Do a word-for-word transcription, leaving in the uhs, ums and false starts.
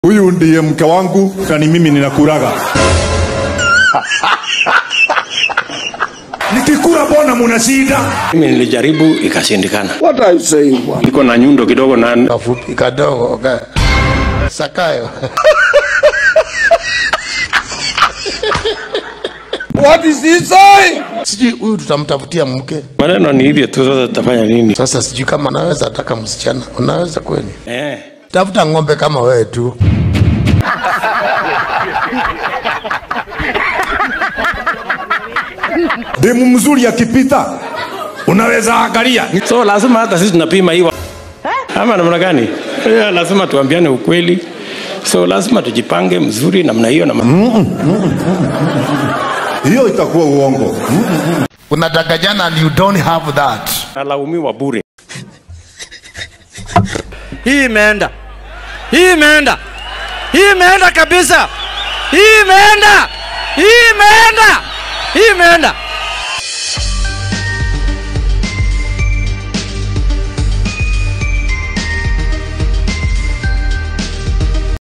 Huyu ndiye mke wangu na ni mimi ninakuraga. Nikikura bona muna shida. Mimi nilijaribu ikashindikana. What are you saying? Niko na nyundo kidogo na kafupi kadogo okay. Sakayo. What is he saying? Sijui huyu tutamtafutia mke. Maneno ni hivyo tu, sasa tutafanya nini? Sasa sijui kama anaweza ataka msichana. Unaweza kweli? Eh. Tafuta ng'ombe kama wewe tu. Demu mzuri akipita unaweza angalia. So lazima hata sisi tunapima hiyo. Ama namna gani? Yeah, lazima tuambiane ukweli. So lazima tujipange mzuri namna hiyo na hiyo itakuwa uongo. Unataka jana and you don't have that. Alaumiwa bure. Hii imeenda. Hii imeenda. Hii imeenda kabisa. Hii imeenda. Hii imeenda. Hii imeenda.